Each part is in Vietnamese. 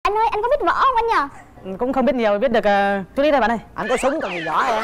Anh ơi, anh có biết võ không anh nhờ? Cũng không biết nhiều, biết được chút ít thôi bạn ơi. Anh có súng còn gì võ em.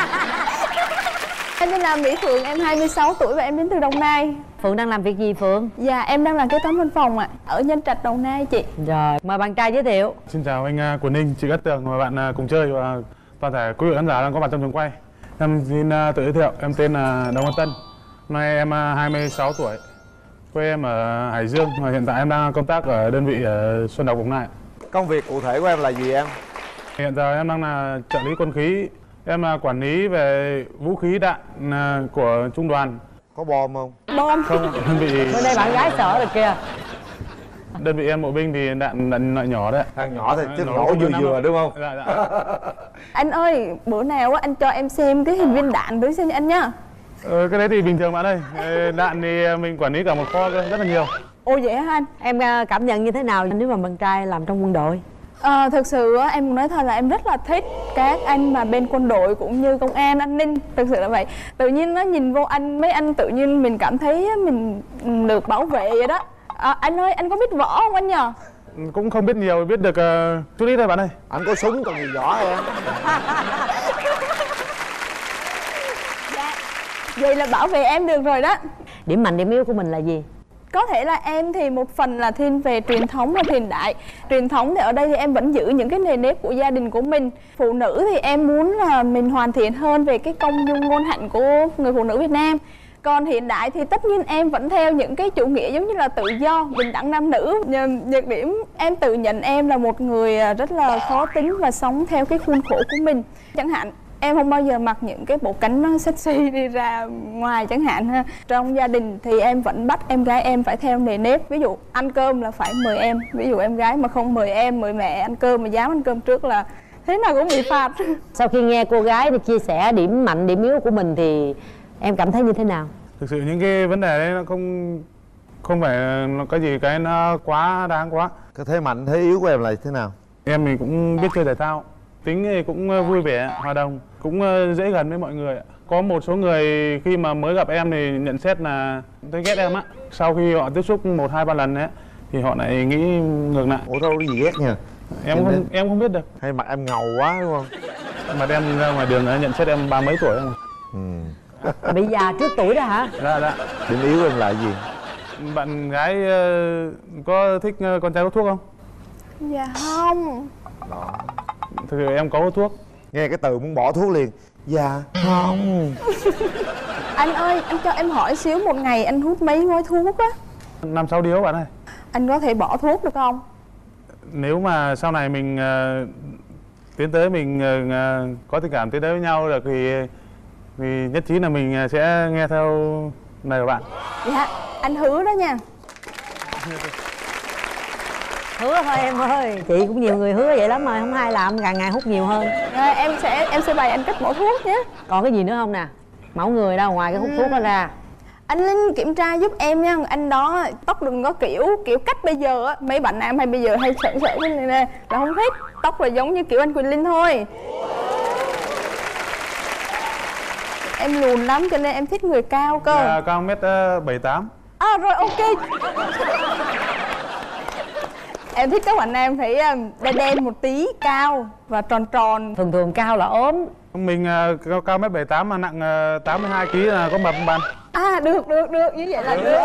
Em tên là Mỹ Phượng, em 26 tuổi và em đến từ Đồng Nai. Phượng đang làm việc gì Phượng? Dạ, em đang làm kế toán văn phòng ạ, ở Nhân Trạch, Đồng Nai chị. Rồi, mời bạn trai giới thiệu. Xin chào anh Quỳnh Ninh, chị Cát Tường và bạn cùng chơi và toàn thể quý vị khán giả đang có mặt trong trường quay. Em xin tự giới thiệu, em tên là Đồng Văn Tân. Hôm nay em 26 tuổi. Quê em ở Hải Dương và hiện tại em đang công tác ở đơn vị Xuân Độc, Đồng Nai. Công việc cụ thể của em là gì em? Hiện giờ em đang là trợ lý quân khí. Em là quản lý về vũ khí đạn của trung đoàn. Có bom không? Bom. Không, đơn vị... Bên đây bạn gái sợ rồi kìa. Đơn vị em bộ binh thì đạn loại nhỏ đấy. Thằng nhỏ thì chứ nổ vừa vừa đúng không? Dạ, dạ. Anh ơi, bữa nào anh cho em xem cái hình viên đạn đối xem anh nhá. Cái đấy thì bình thường bạn ơi. Đạn thì mình quản lý cả một kho rất là nhiều. Ồ vậy hả anh? Em cảm nhận như thế nào nếu mà bạn trai làm trong quân đội? Thực sự em muốn nói thật là em rất là thích các anh mà bên quân đội cũng như công an, an ninh. Thực sự là vậy. Tự nhiên nó nhìn vô anh, mấy anh tự nhiên mình cảm thấy mình được bảo vệ vậy đó. Anh ơi, anh có biết võ không anh nhờ? Cũng không biết nhiều, biết được chút ít thôi bạn ơi. Anh có súng còn gì võ em. Dạ. Vậy là bảo vệ em được rồi đó. Điểm mạnh, điểm yếu của mình là gì? Có thể là em thì một phần là thiên về truyền thống và hiện đại. Truyền thống thì ở đây thì em vẫn giữ những cái nề nếp của gia đình của mình. Phụ nữ thì em muốn là mình hoàn thiện hơn về cái công dung ngôn hạnh của người phụ nữ Việt Nam. Còn hiện đại thì tất nhiên em vẫn theo những cái chủ nghĩa giống như là tự do, bình đẳng nam nữ. Nhược điểm em tự nhận em là một người rất là khó tính và sống theo cái khuôn khổ của mình. Chẳng hạn em không bao giờ mặc những cái bộ cánh nó sexy đi ra ngoài chẳng hạn ha. Trong gia đình thì em vẫn bắt em gái em phải theo nề nếp. Ví dụ ăn cơm là phải mời em. Ví dụ em gái mà không mời em, mời mẹ ăn cơm mà dám ăn cơm trước là thế nào cũng bị phạt. Sau khi nghe cô gái thì chia sẻ điểm mạnh, điểm yếu của mình thì em cảm thấy như thế nào? Thực sự những cái vấn đề đấy nó không phải là cái gì cái nó quá đáng quá. Cái thế mạnh, thế yếu của em là thế nào? Em thì cũng biết chơi thể thao, tính thì cũng vui vẻ, hòa đồng, cũng dễ gần với mọi người. Có một số người khi mà mới gặp em thì nhận xét là thấy ghét em á. Sau khi họ tiếp xúc 1-2-3 lần ấy thì họ lại nghĩ ngược lại. Ủa đâu có gì ghét nha. Em không biết được. Hay mặt em ngầu quá đúng không? Mà em ra ngoài đường nhận xét em 30 mấy tuổi không? Bị già trước tuổi đó hả? Dạ, dạ. Điểm yếu em là gì? Bạn gái có thích con trai hút thuốc không? Dạ không. Đó. Thực sự em có hút thuốc. Nghe cái từ muốn bỏ thuốc liền. Dạ không. Anh ơi, anh cho em hỏi xíu, một ngày anh hút mấy gói thuốc á? 5-6 điếu bạn ơi. Anh có thể bỏ thuốc được không? Nếu mà sau này mình tiến tới mình có tình cảm tiến tới với nhau được thì nhất trí là mình sẽ nghe theo lời của bạn. Dạ, anh hứa đó nha. Hứa thôi em ơi, chị cũng nhiều người hứa vậy lắm rồi, không ai làm, càng ngày hút nhiều hơn. Rồi, em sẽ bày anh cách bỏ thuốc nhé. Còn cái gì nữa không nè? Mẫu người đâu ngoài cái hút thuốc đó ra. Anh Linh kiểm tra giúp em nha. Anh đó tóc đừng có kiểu cách bây giờ á, mấy bạn nam hay bây giờ hay sợ cái này nè là không thích. Tóc là giống như kiểu anh Quỳnh Linh thôi. Em lùn lắm cho nên em thích người cao cơ. Cao 1m78. Rồi ok. Em thích các bạn nam phải đen đen một tí, cao và tròn tròn. Thường thường cao là ốm. Mình cao 1m78 mà nặng 82 kg là có mập không bạn? Được, như vậy là được.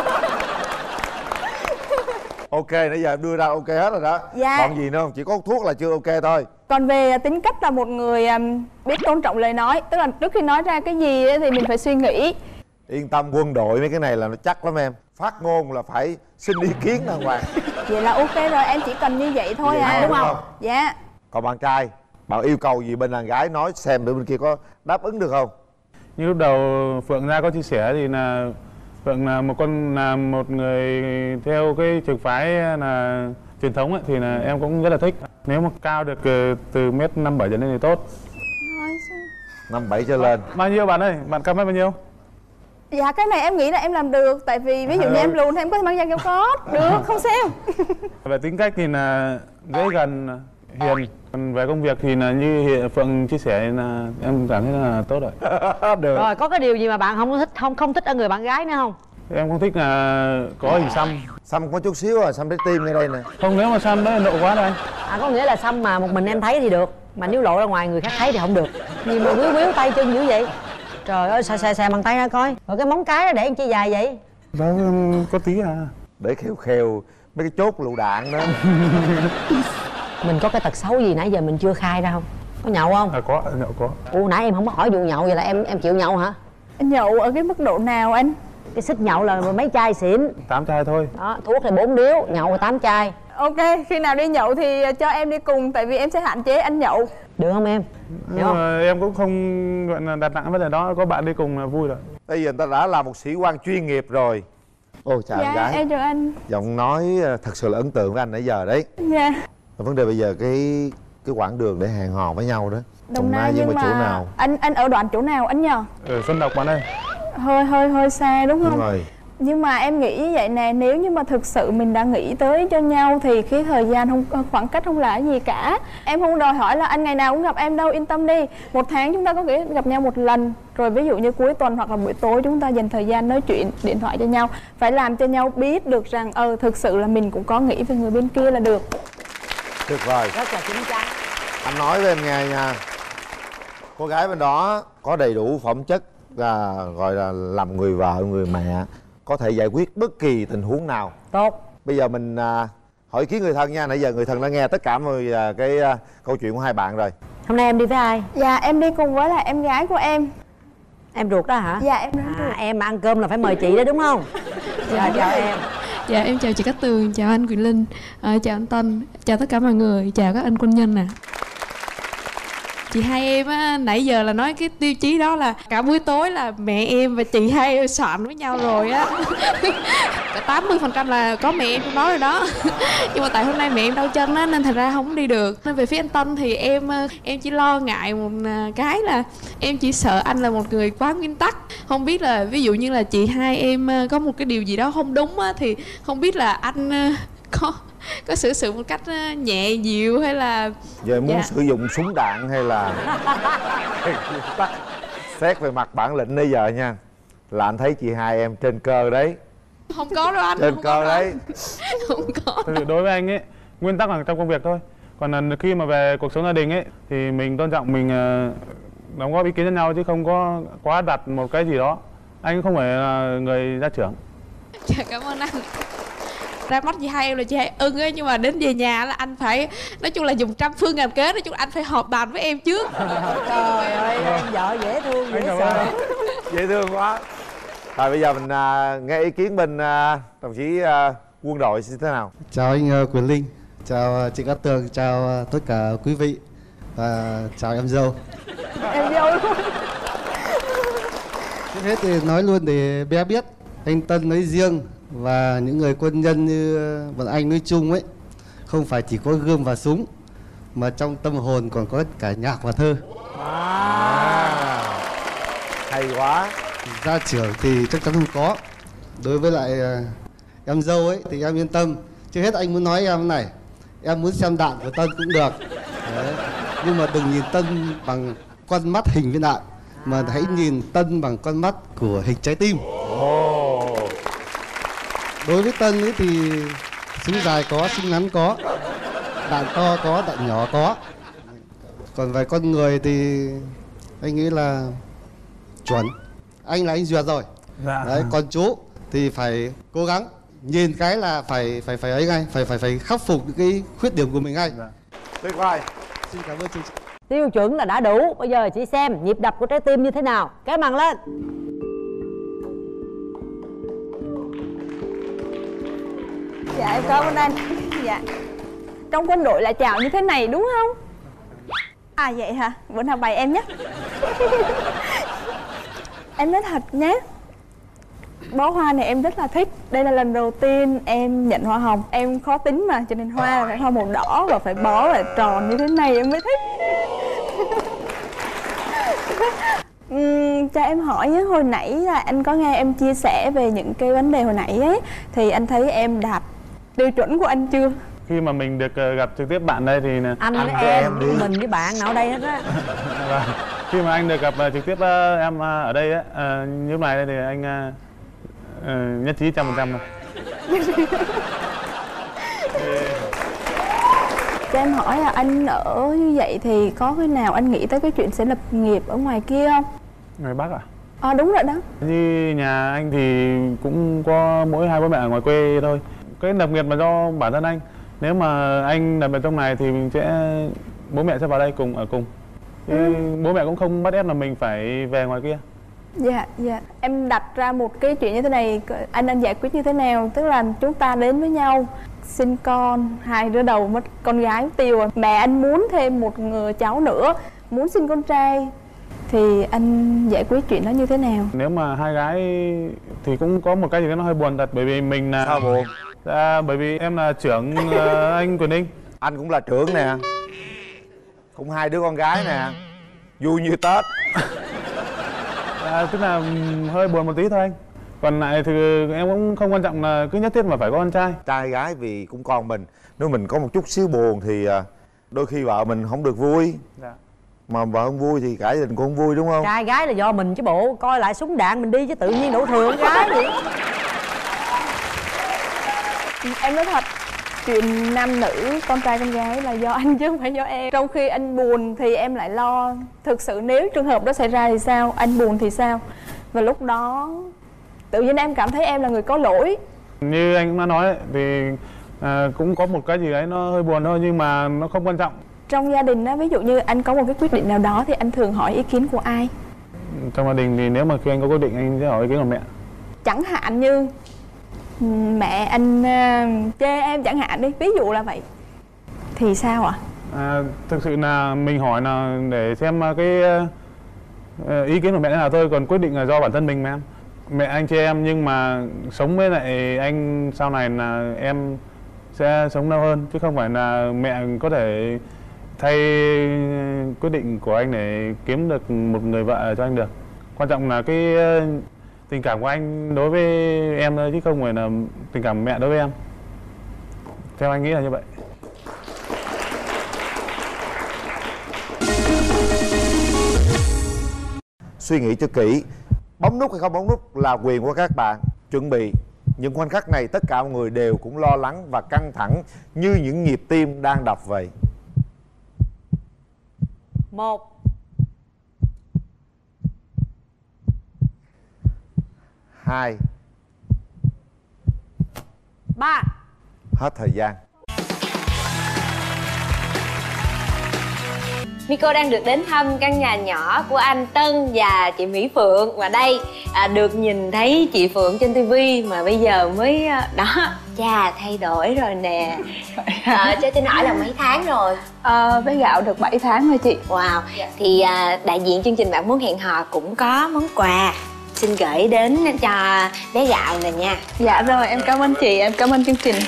Ok, nãy giờ em đưa ra ok hết rồi đó. Dạ. Còn gì nữa không? Chỉ có hút thuốc là chưa ok thôi. Còn về tính cách là một người biết tôn trọng lời nói. Tức là trước khi nói ra cái gì thì mình phải suy nghĩ. Yên tâm, quân đội mấy cái này là nó chắc lắm em. Phát ngôn là phải xin ý kiến đàng hoàng. Vậy là ok rồi, em chỉ cần như vậy thôi đúng không? Dạ. Còn bạn trai, bạn yêu cầu gì bên đàn gái nói xem bên kia có đáp ứng được không? Như lúc đầu Phượng ra có chia sẻ thì là Phượng là một người theo cái trường phái là truyền thống ấy, thì là em cũng rất là thích. Nếu mà cao được từ 1m57 trở lên thì tốt. 57 trở lên. Bao nhiêu bạn ơi? Bạn cao mét bao nhiêu? Dạ cái này em nghĩ là em làm được. Tại vì ví dụ như em lùn thì em có thể mang giày cao gót. Được, không sao. Về tính cách thì là dễ gần, hiền. Còn về công việc thì là như Phượng chia sẻ là em cảm thấy là tốt rồi. Được. Rồi có cái điều gì mà bạn không thích ở người bạn gái nữa không? Em không thích là có hình xăm. Xăm có chút xíu à, xăm trái tim ngay đây nè. Không, nếu mà xăm đó lộ quá rồi anh. À, có nghĩa là xăm mà một mình em thấy thì được, mà nếu lộ ra ngoài người khác thấy thì không được. Gì mà quýu quýu tay chân dữ vậy? Trời ơi, xài bằng tay ra coi. Rồi cái móng cái đó để anh chi dài vậy? Đó có tí à. Để khều khều mấy cái chốt lựu đạn đó. Mình có cái tật xấu gì nãy giờ mình chưa khai ra không? Có nhậu không? À có, nhậu có. Ủa nãy em không có hỏi vụ nhậu, vậy là em chịu nhậu hả? Nhậu ở cái mức độ nào anh? Cái xích nhậu là mấy chai xỉn. 8 chai thôi. Đó, thuốc thì 4 điếu, nhậu là 8 chai. Ok, khi nào đi nhậu thì cho em đi cùng, tại vì em sẽ hạn chế anh nhậu. Được không em? Nhưng mà em cũng không gọi là đặt nặng vấn đề đó, có bạn đi cùng là vui rồi. Bây giờ người ta đã là một sĩ quan chuyên nghiệp rồi. Ô chào Dạ, em gái. em chào anh. Giọng nói thật sự là ấn tượng với anh nãy giờ đấy. Dạ. Vấn đề bây giờ cái quãng đường để hẹn hò với nhau đó. Đồng Nai, nhưng mà chỗ nào? anh ở đoạn chỗ nào anh nhờ? Ở Xuân Độc bạn ơi. Hơi xa đúng không? Đúng rồi. Nhưng mà em nghĩ như vậy nè, nếu như mà thực sự mình đã nghĩ tới cho nhau thì cái thời gian không, khoảng cách không là gì cả. Em không đòi hỏi là anh ngày nào cũng gặp em đâu, yên tâm đi. Một tháng chúng ta có thể gặp nhau một lần. Rồi ví dụ như cuối tuần hoặc là buổi tối chúng ta dành thời gian nói chuyện điện thoại cho nhau. Phải làm cho nhau biết được rằng thực sự là mình cũng có nghĩ về người bên kia là được. Được rồi. Rất là chín chắn. Anh nói với em nghe nha. Cô gái bên đó có đầy đủ phẩm chất là gọi là làm người vợ, người mẹ, có thể giải quyết bất kỳ tình huống nào. Tốt. Bây giờ mình hỏi ý kiến người thân nha. Nãy giờ người thân đã nghe tất cả mọi cái câu chuyện của hai bạn rồi. Hôm nay em đi với ai? Dạ em đi cùng với là em gái của em. Em ruột đó hả? Dạ em ruột. Em mà ăn cơm là phải mời chị đó đúng không? Dạ chào em. Dạ em chào chị Cát Tường, chào anh Quyền Linh, chào anh Tân, chào tất cả mọi người, chào các anh quân nhân nè. Chị hai em á, nãy giờ là nói cái tiêu chí đó là cả buổi tối là mẹ em và chị hai em soạn với nhau rồi á. Cả 80% là có mẹ em trong đó rồi đó. Nhưng mà tại hôm nay mẹ em đau chân á nên thành ra không đi được. Nên về phía anh Tân thì em chỉ lo ngại một cái là em chỉ sợ anh là một người quá nguyên tắc. Không biết là ví dụ như là chị hai em có một cái điều gì đó không đúng á, thì không biết là anh có xử sự một cách nhẹ dịu hay là Giờ muốn sử dụng súng đạn hay là xét về mặt bản lĩnh bây giờ nha, là anh thấy chị hai em trên cơ đấy. Không có đâu anh. Trên không cơ đấy. Không có. Thực sự đối với anh ấy, nguyên tắc là trong công việc thôi. Còn là khi mà về cuộc sống gia đình ấy thì mình tôn trọng, mình đóng góp ý kiến cho nhau chứ không có quá đặt một cái gì đó. Anh không phải là người gia trưởng. Dạ cảm ơn anh. Ra mắt chị hai em là chị hai ưng ấy, nhưng mà đến về nhà là anh phải, nói chung là dùng trăm phương ngàn kế, nói chung là anh phải họp bàn với em trước. Trời ơi, em vợ dễ thương, dễ sợ. Dễ thương quá. Rồi bây giờ mình nghe ý kiến bên đồng chí quân đội như thế nào. Chào anh Quyền Linh, chào chị Cát Tường, chào tất cả quý vị và chào em dâu. Em dâu luôn. Trước hết thì nói luôn để bé biết, anh Tân nói riêng và những người quân nhân như bọn anh nói chung ấy, không phải chỉ có gươm và súng mà trong tâm hồn còn có cả nhạc và thơ. Hay quá. Gia trưởng thì chắc chắn không có. Đối với lại em dâu ấy thì em yên tâm. Trước hết anh muốn nói em này, em muốn xem đạn của Tân cũng được. Đấy. Nhưng mà đừng nhìn Tân bằng con mắt hình viên đạn, mà hãy nhìn Tân bằng con mắt của hình trái tim. Đối với Tân ấy thì súng dài có, súng ngắn có, đạn to có, đạn nhỏ có. Còn về con người thì anh nghĩ là chuẩn. Anh là anh duyệt rồi. Dạ. Đấy, còn chú thì phải cố gắng, nhìn cái là phải ấy ngay, phải khắc phục những cái khuyết điểm của mình ngay. Dạ. Tuyệt vời. Xin cảm ơn chương trình. Tiêu chuẩn là đã đủ. Bây giờ chị xem nhịp đập của trái tim như thế nào. Cái màn lên. Dạ em cảm ơn anh. Dạ. Trong quân đội là chào như thế này đúng không? À vậy hả? Bữa nào bày em nhé. Em nói thật nhé, bó hoa này em rất là thích. Đây là lần đầu tiên em nhận hoa hồng. Em khó tính mà, cho nên hoa là phải hoa màu đỏ và phải bó và tròn như thế này em mới thích. Cho em hỏi nhé, hồi nãy là anh có nghe em chia sẻ về những cái vấn đề hồi nãy ấy, thì anh thấy em đạt tiêu chuẩn của anh chưa? Khi mà mình được gặp trực tiếp bạn đây thì Anh với em, mình với bạn nào ở đây hết á. khi mà anh được gặp trực tiếp em ở đây á, như này thì anh nhất trí 100% thôi. Cho em hỏi là anh ở như vậy thì có khi nào anh nghĩ tới cái chuyện sẽ lập nghiệp ở ngoài kia không? Ngoài Bắc à? Đúng rồi đó. Như nhà anh thì cũng có mỗi hai bố mẹ ở ngoài quê thôi. Cái lập nghiệp mà do bản thân anh. Nếu mà anh lập nghiệp trong này thì mình bố mẹ sẽ vào đây ở cùng. Bố mẹ cũng không bắt ép là mình phải về ngoài kia. Dạ. Em đặt ra một cái chuyện như thế này, anh giải quyết như thế nào? Tức là chúng ta đến với nhau, sinh con, 2 đứa đầu mất con gái mất tiêu rồi. Mẹ anh muốn thêm một người cháu nữa, muốn sinh con trai, thì anh giải quyết chuyện đó như thế nào? Nếu mà 2 gái thì cũng có một cái gì đó nó hơi buồn thật, bởi vì mình là... Sao buồn? Bởi vì em là trưởng anh Quyền Ninh. Anh cũng là trưởng nè, cũng 2 đứa con gái nè, vui như Tết. Tức là hơi buồn một tí thôi anh. Còn lại thì em cũng không quan trọng là cứ nhất thiết mà phải có con trai. Trai gái vì cũng con mình, nếu mình có một chút xíu buồn thì đôi khi vợ mình không được vui. Dạ. Mà vợ không vui thì cả gia đình cũng không vui, đúng không? Trai gái là do mình chứ bộ, coi lại súng đạn mình đi chứ tự nhiên đổ thừa con gái vậy. Em nói thật, chuyện nam nữ, con trai con gái là do anh chứ không phải do em. Trong khi anh buồn thì em lại lo. Thực sự nếu trường hợp đó xảy ra thì sao? Anh buồn thì sao? Và lúc đó tự nhiên em cảm thấy em là người có lỗi. Như anh cũng đã nói ấy, thì cũng có một cái gì đấy nó hơi buồn thôi, nhưng mà nó không quan trọng. Trong gia đình á, ví dụ như anh có một cái quyết định nào đó thì anh thường hỏi ý kiến của ai? Trong gia đình thì nếu mà khi anh có quyết định anh sẽ hỏi ý kiến của mẹ. Chẳng hạn như mẹ anh chê em chẳng hạn đi, ví dụ là vậy, thì sao ạ? Thực sự là mình hỏi là để xem cái ý kiến của mẹ thế nào thôi, còn quyết định là do bản thân mình mà em. Mẹ anh chê em nhưng mà sống với lại anh sau này là em sẽ sống lâu hơn, chứ không phải là mẹ có thể thay quyết định của anh để kiếm được một người vợ cho anh được. Quan trọng là cái tình cảm của anh đối với em thôi, chứ không phải là tình cảm mẹ đối với em. Theo anh nghĩ là như vậy. Suy nghĩ cho kỹ, bấm nút hay không bấm nút là quyền của các bạn. Chuẩn bị, những khoảnh khắc này tất cả mọi người đều cũng lo lắng và căng thẳng như những nhịp tim đang đập vậy. 1 2 3 Hết thời gian. Miko đang được đến thăm căn nhà nhỏ của anh Tân và chị Mỹ Phượng. Và đây được nhìn thấy chị Phượng trên tivi mà bây giờ mới đó, cha thay đổi rồi nè. Cho tôi hỏi là mấy tháng rồi? Bé Gạo được 7 tháng thôi chị. Wow. Thì đại diện chương trình Bạn Muốn Hẹn Hò cũng có món quà xin gửi đến cho bé Gạo nè nha. Dạ rồi, em cảm ơn chị, em cảm ơn chương trình.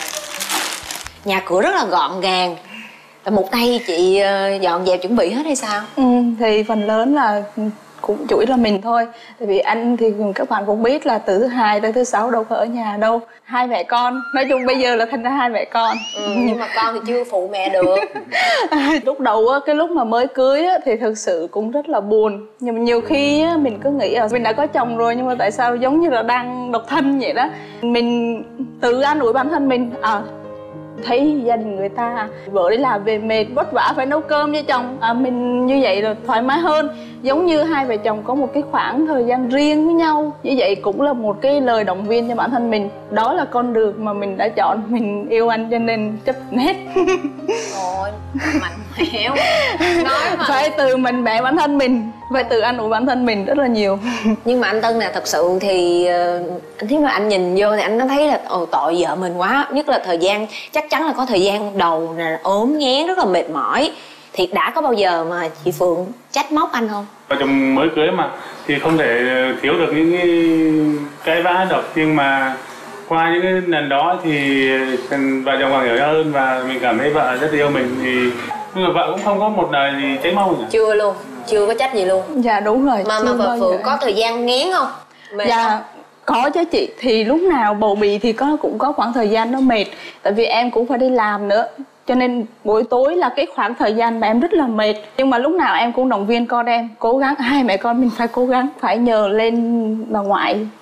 Nhà cửa rất là gọn gàng. Một tay chị dọn dẹp chuẩn bị hết hay sao? Thì phần lớn là cũng chủ yếu là mình thôi. Tại vì anh thì các bạn cũng biết là từ thứ Hai tới thứ Sáu đâu có ở nhà đâu. 2 mẹ con, nói chung bây giờ là thành ra 2 mẹ con. Nhưng mà con thì chưa phụ mẹ được. Lúc đầu á, cái lúc mà mới cưới á, thì thực sự cũng rất là buồn. Nhưng mà nhiều khi á, mình cứ nghĩ là mình đã có chồng rồi, nhưng mà tại sao giống như là đang độc thân vậy đó. Mình tự an ủi bản thân mình, thấy gia đình người ta vợ đi làm về mệt vất vả phải nấu cơm cho chồng, mình như vậy là thoải mái hơn. Giống như 2 vợ chồng có một cái khoảng thời gian riêng với nhau, như vậy cũng là một cái lời động viên cho bản thân mình. Đó là con đường mà mình đã chọn, mình yêu anh cho nên chấp hết. Ôi, mạnh mẽ. Nói mà phải tự mạnh mẽ bản thân mình, phải tự an ủi bản thân mình rất là nhiều. Nhưng mà anh Tân nè, thật sự thì anh thấy mà anh nhìn vô thì anh có thấy là tội vợ mình quá. Nhất là thời gian, chắc chắn là có thời gian đầu là ốm nghén rất là mệt mỏi. Thì đã có bao giờ mà chị Phượng trách móc anh không? Vợ chồng mới cưới mà thì không thể thiếu được những cái vã được, nhưng mà qua những cái lần đó thì vợ chồng càng hiểu hơn và mình cảm thấy vợ rất yêu mình. Thì nhưng mà vợ cũng không có một lời gì trách móc nhỉ? Chưa luôn, chưa có trách gì luôn. Dạ đúng rồi. Mà vợ Phượng có thời gian nghén không? Mệt dạ không? Có chứ chị, thì lúc nào bầu bì thì cũng có khoảng thời gian nó mệt. Tại vì em cũng phải đi làm nữa, cho nên buổi tối là cái khoảng thời gian mà em rất là mệt. Nhưng mà lúc nào em cũng động viên con em cố gắng, 2 mẹ con mình phải cố gắng, phải nhờ lên bà ngoại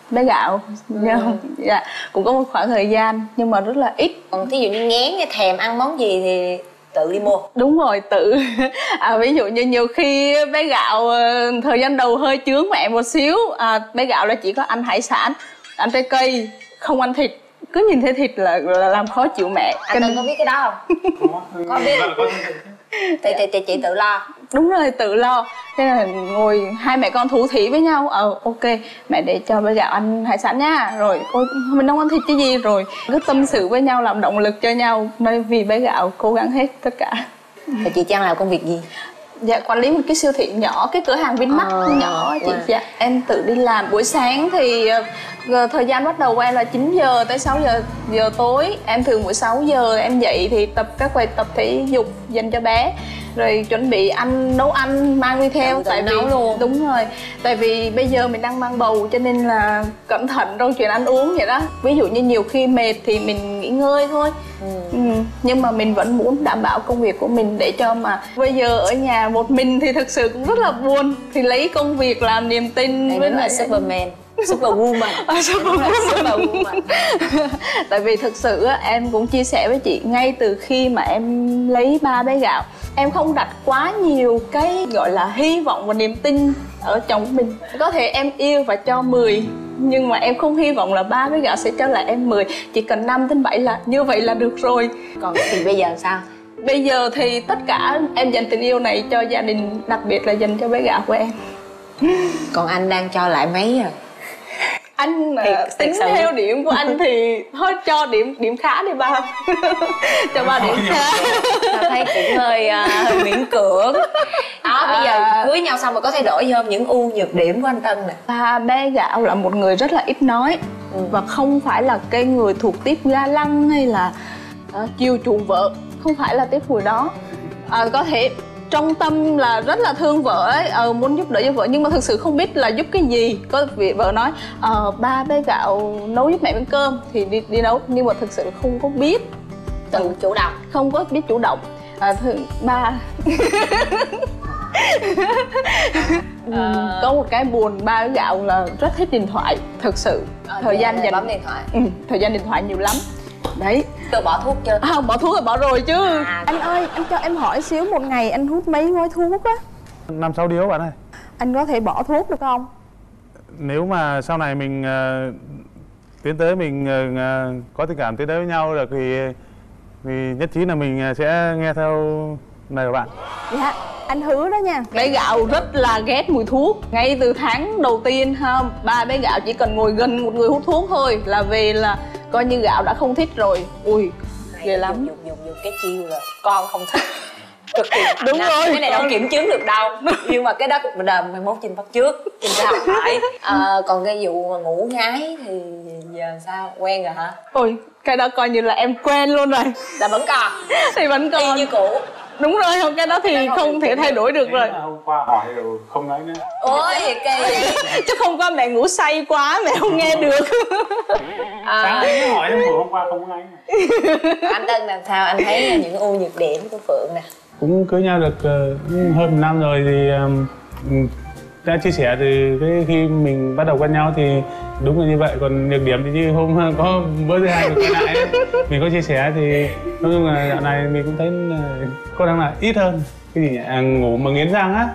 bé Gạo. Dạ, cũng có một khoảng thời gian nhưng mà rất là ít. Còn thí dụ như ngán hay thèm ăn món gì thì tự đi mua. Đúng rồi, tự. Ví dụ như nhiều khi bé Gạo thời gian đầu hơi chướng mẹ một xíu. Bé Gạo là chỉ có ăn hải sản, ăn trái cây, không ăn thịt. Cứ nhìn thấy thịt là làm khó chịu mẹ. Anh Tân có biết cái đó không? Có biết. Thì chị tự lo. Đúng rồi, tự lo. Thế là ngồi hai mẹ con thủ thỉ với nhau. Ok, mẹ để cho bé Gạo ăn hải sản nha. Rồi ôi, mình không ăn thịt chứ gì. Rồi cứ tâm sự với nhau, làm động lực cho nhau. Nơi vì bé Gạo cố gắng hết tất cả. Và chị Trang làm công việc gì? Dạ, quản lý một cái siêu thị nhỏ, cái cửa hàng Vinmart nhỏ chị. Dạ, em tự đi làm. Buổi sáng thì thời gian bắt đầu của em là 9 giờ tới 6 giờ tối. Em thường buổi 6 giờ em dậy thì tập các bài tập thể dục dành cho bé. Rồi chuẩn bị nấu ăn mang đi theo. Tại nấu luôn. Đúng rồi. Tại vì bây giờ mình đang mang bầu cho nên là cẩn thận trong chuyện ăn uống vậy đó. Ví dụ như nhiều khi mệt thì mình nghỉ ngơi thôi. Nhưng mà mình vẫn muốn đảm bảo công việc của mình để cho mà bây giờ ở nhà một mình thì thực sự cũng rất là buồn. Thì lấy công việc làm niềm tin. Với lại Superman, Superwoman. Superwoman. Tại vì thực sự em cũng chia sẻ với chị, ngay từ khi mà em lấy ba bé Gạo, em không đặt quá nhiều cái gọi là hy vọng và niềm tin ở chồng của mình. Có thể em yêu và cho 10, nhưng mà em không hy vọng là ba bé Gạo sẽ cho lại em 10. Chỉ cần 5 đến 7 là như vậy là được rồi. Còn thì bây giờ sao? Bây giờ thì tất cả em dành tình yêu này cho gia đình, đặc biệt là dành cho bé Gạo của em. Còn anh đang cho lại mấy rồi? Anh tính theo điểm của anh thì thôi cho điểm khá đi ba. Cho 3 điểm khá. Tao thấy cũng hơi miễn cưỡng. Bây giờ cưới nhau xong rồi có thay đổi gì không? Những ưu nhược điểm của anh Tân nè. Ba bé Gạo là một người rất là ít nói. Và không phải là cái người thuộc tiếp ga lăng hay là chiều chuộng vợ. Không phải là tiếp hồi đó. Có thể trong tâm là rất là thương vợ ấy, muốn giúp đỡ cho vợ, nhưng mà thực sự không biết là giúp cái gì. Có vị vợ nói ba bé Gạo nấu giúp mẹ miếng cơm thì đi nấu, nhưng mà thực sự không có biết tự chủ động, không có biết chủ động. Ba có một cái buồn, ba bé Gạo là rất thích điện thoại, thực sự thời gian dành bấm điện thoại, thời gian điện thoại nhiều lắm. Đấy. Tôi bỏ thuốc chưa? Không, bỏ thuốc rồi, bỏ rồi chứ. Anh ơi, anh cho em hỏi xíu, một ngày anh hút mấy gói thuốc á? 5-6 điếu bạn ơi. Anh có thể bỏ thuốc được không? Nếu mà sau này mình tiến tới mình có tình cảm tiến tới với nhau được thì nhất trí là mình sẽ nghe theo lời của bạn. Dạ, anh hứa đó nha. Bé Gạo rất là ghét mùi thuốc. Ngay từ tháng đầu tiên ha, ba bé Gạo chỉ cần ngồi gần một người hút thuốc thôi là về là coi như Gạo đã không thích rồi. Ui, ghê lắm. Dùng cái chiêu là con không thích. Cực kỳ đúng rồi. Cái này đâu kiểm chứng được đâu. Nhưng mà cái đó cuộc đời mai mốt Trinh bắt trước, Trinh sẽ học lại. Còn cái vụ mà ngủ ngái thì giờ sao? Quen rồi hả? Ôi, cái đó coi như là em quen luôn rồi. Là vẫn còn. Thì vẫn còn. Y như cũ. Đúng rồi, không, cái đó thì không thể thay đổi được rồi. Hôm qua hỏi rồi không nói nữa. Ôi kỳ. Chứ không có mẹ ngủ say quá mẹ không nghe được. Sáng anh hỏi em hôm qua không nói. Anh Tân làm sao? Anh thấy những ưu nhược điểm của Phượng nè? Cũng cưới nhau được hơn 1 năm rồi thì đã chia sẻ từ cái khi mình bắt đầu quen nhau thì đúng là như vậy. Còn nhược điểm thì như hôm có bữa thứ hai mình quay lại ấy, mình có chia sẻ thì nói chung là dạo này mình cũng thấy có đang là ít hơn cái gì nhỉ, ngủ mà nghiến răng á.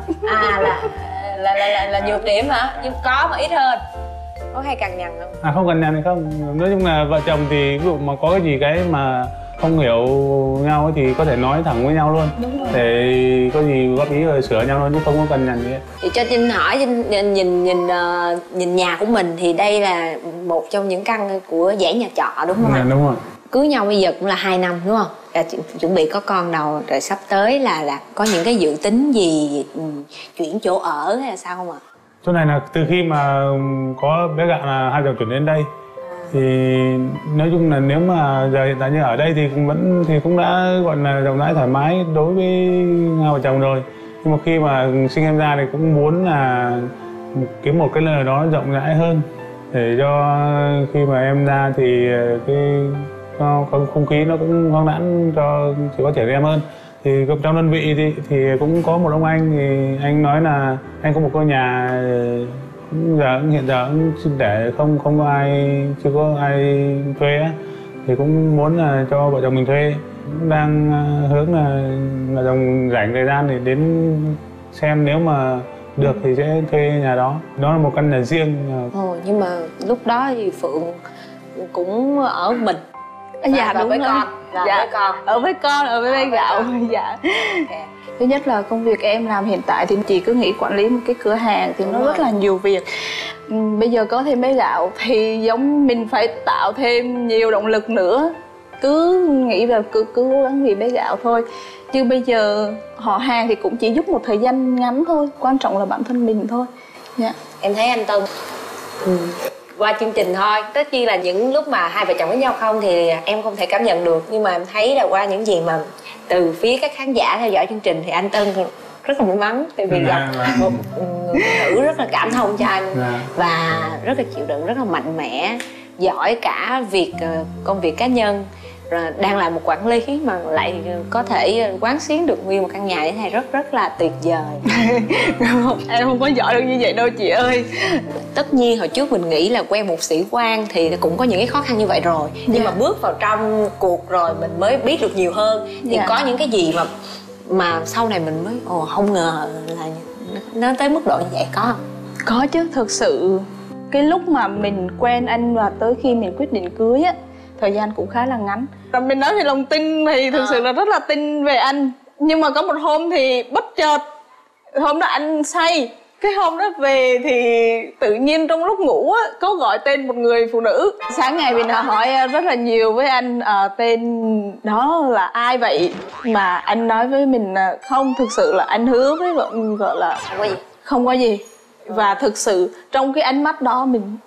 Là nhược điểm hả? Nhưng có mà ít hơn. Có hay cằn nhằn không? Không cằn nhằn thì không. Nói chung là vợ chồng thì ví dụ mà có cái gì cái mà không hiểu nhau ấy thì có thể nói thẳng với nhau luôn. Đúng rồi. Để có gì góp ý rồi sửa nhau luôn chứ không có cằn nhằn gì hết. Thì cho Trinh hỏi, Trinh nhìn nhà của mình thì đây là một trong những căn của dãy nhà trọ đúng không ạ? Đúng rồi. Cưới nhau bây giờ cũng là 2 năm đúng không? Chuẩn bị có con đầu rồi, sắp tới là có những cái dự tính gì chuyển chỗ ở hay là sao không ạ? Chỗ này là từ khi mà có bé Gạo là hai vợ chuyển đến đây thì nói chung là nếu mà giờ hiện tại như ở đây thì cũng đã gọi là rộng rãi thoải mái đối với hai vợ chồng rồi. Nhưng mà khi mà sinh em ra thì cũng muốn là kiếm một cái nơi đó rộng rãi hơn để cho khi mà em ra thì cái không khí nó cũng hoang đãng cho chỉ có trẻ em hơn. Thì trong đơn vị thì cũng có một ông anh, thì anh nói là anh có một ngôi nhà Hiện giờ cũng để không có ai, chưa có ai thuê á, thì cũng muốn là cho vợ chồng mình thuê. Cũng đang hướng là vợ chồng rảnh thời gian thì đến xem, nếu mà được thì sẽ thuê nhà đó. Đó là một căn nhà riêng. Nhưng mà lúc đó thì Phượng cũng ở mình. Dạ và đúng với rồi. con. Dạ với con. ở với con, ở với bé Gạo. Dạ. Okay. Thứ nhất là công việc em làm hiện tại thì chị cứ nghĩ quản lý một cái cửa hàng thì nó rất là nhiều việc. Bây giờ có thêm bé Gạo thì giống mình phải tạo thêm nhiều động lực nữa. Cứ nghĩ là cứ cố gắng vì bé Gạo thôi. Chứ bây giờ họ hàng thì cũng chỉ giúp một thời gian ngắn thôi. Quan trọng là bản thân mình thôi. Dạ. Em thấy anh Tân qua chương trình thôi, tất nhiên là những lúc mà hai vợ chồng với nhau không thì em không thể cảm nhận được, nhưng mà em thấy là qua những gì mà từ phía các khán giả theo dõi chương trình thì anh Tân rất là may mắn, tại vì gặp một người phụ nữ rất là cảm thông cho anh và rất là chịu đựng, rất là mạnh mẽ, giỏi cả việc công việc cá nhân, rồi đang là một quản lý mà lại có thể quán xuyến được nguyên một căn nhà như thế này, rất là tuyệt vời. Em không có giỏi được như vậy đâu chị ơi. Tất nhiên hồi trước mình nghĩ là quen một sĩ quan thì cũng có những cái khó khăn như vậy rồi, nhưng mà bước vào trong cuộc rồi mình mới biết được nhiều hơn. Thì có những cái gì mà sau này mình mới không ngờ là nó tới mức độ như vậy, có không? Có chứ, thực sự cái lúc mà mình quen anh và tới khi mình quyết định cưới á, thời gian cũng khá là ngắn. Rồi mình nói về lòng tin thì thực sự là rất là tin về anh. Nhưng mà có một hôm thì bất chợt, hôm đó anh say, cái hôm đó về thì tự nhiên trong lúc ngủ á, có gọi tên một người phụ nữ. Sáng ngày mình hỏi rất là nhiều với anh tên đó là ai vậy, mà anh nói với mình là không, thực sự là anh hứa với vợ là không có gì. Và thực sự trong cái ánh mắt đó mình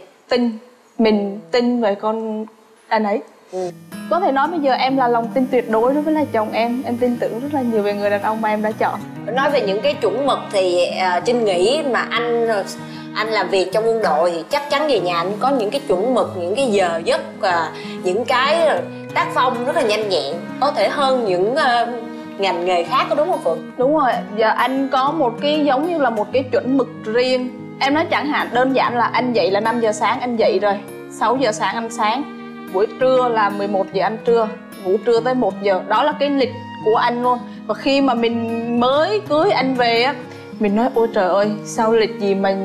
mình tin về con anh ấy. Có thể nói bây giờ em là lòng tin tuyệt đối đối với là chồng em tin tưởng rất là nhiều về người đàn ông mà em đã chọn. Nói về những cái chuẩn mực thì Trinh nghĩ mà anh làm việc trong quân đội thì chắc chắn về nhà anh có những cái chuẩn mực, những cái giờ giấc, những cái tác phong rất là nhanh nhẹn, có thể hơn những ngành nghề khác, có đúng không Phượng? Đúng rồi, giờ anh có một cái giống như là một cái chuẩn mực riêng. Em nói chẳng hạn đơn giản là anh dậy là 5 giờ sáng anh dậy rồi, 6 giờ sáng ăn sáng, buổi trưa là 11 giờ ăn trưa, ngủ trưa tới 1 giờ. Đó là cái lịch của anh luôn. Và khi mà mình mới cưới anh về á, mình nói ôi trời ơi, sao lịch gì mà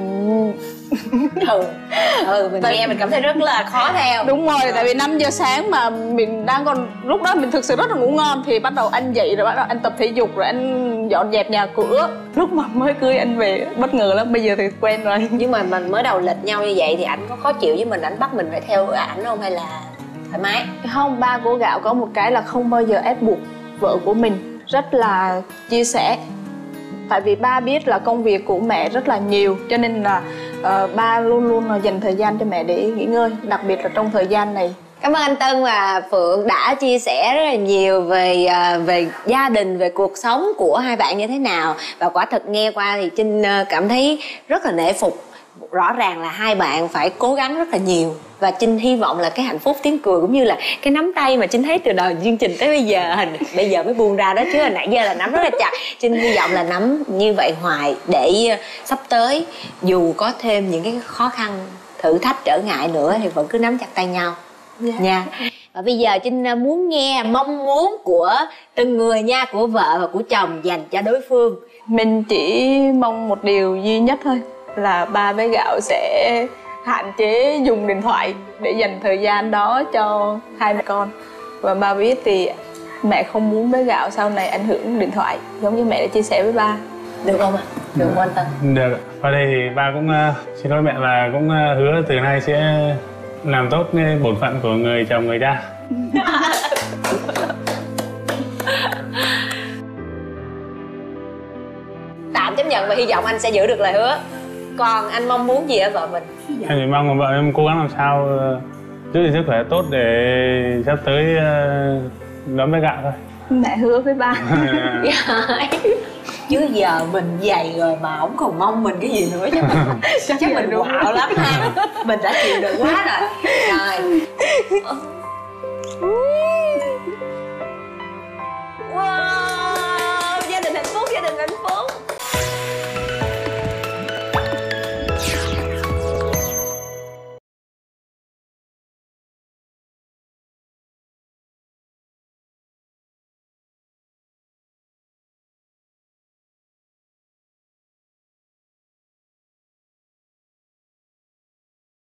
mình nghe mình cảm thấy rất là khó theo. Đúng rồi, tại vì 5 giờ sáng mà mình đang còn, lúc đó mình thực sự rất là ngủ ngon, thì bắt đầu anh dậy rồi bắt đầu anh tập thể dục rồi anh dọn dẹp nhà cửa. Lúc mà mới cưới anh về bất ngờ lắm, bây giờ thì quen rồi. Nhưng mà mình mới đầu lịch nhau như vậy thì anh có khó chịu với mình, anh bắt mình phải theo ảnh không hay là thoải mái? Không, ba của Gạo có một cái là không bao giờ ép buộc vợ của mình, rất là chia sẻ. Tại vì ba biết là công việc của mẹ rất là nhiều, cho nên là ba luôn luôn dành thời gian cho mẹ để nghỉ ngơi, đặc biệt là trong thời gian này. Cảm ơn anh Tân và Phượng đã chia sẻ rất là nhiều về gia đình, về cuộc sống của hai bạn như thế nào. Và quả thật nghe qua thì Trinh cảm thấy rất là nể phục. Rõ ràng là hai bạn phải cố gắng rất là nhiều. Và Trinh hy vọng là cái hạnh phúc, tiếng cười cũng như là cái nắm tay mà Trinh thấy từ đầu chương trình tới bây giờ mới buông ra đó, chứ hồi nãy giờ là nắm rất là chặt. Trinh hy vọng là nắm như vậy hoài để sắp tới dù có thêm những cái khó khăn, thử thách, trở ngại nữa thì vẫn cứ nắm chặt tay nhau nha. Và bây giờ Trinh muốn nghe mong muốn của từng người nha, của vợ và của chồng dành cho đối phương. Mình chỉ mong một điều duy nhất thôi, là ba với Gạo sẽ hạn chế dùng điện thoại để dành thời gian đó cho hai mẹ con. Và ba biết thì mẹ không muốn bé Gạo sau này ảnh hưởng điện thoại giống như mẹ đã chia sẻ với ba. Được không ạ? Được quan tâm. Được. Và đây thì ba cũng xin lỗi mẹ và cũng hứa từ nay sẽ làm tốt bổn phận của người chồng, người cha. Tạm chấp nhận và hy vọng anh sẽ giữ được lời hứa. Còn anh mong muốn gì ở vợ mình? Em chỉ mong vợ em cố gắng làm sao giữ gìn sức khỏe tốt để sắp tới đón bé Gạo thôi. Mẹ hứa với ba. Chứ giờ mình dày rồi mà không còn mong mình cái gì nữa chứ. Chắc mình quạo lắm ha. Mình đã chịu đựng quá rồi. Rồi.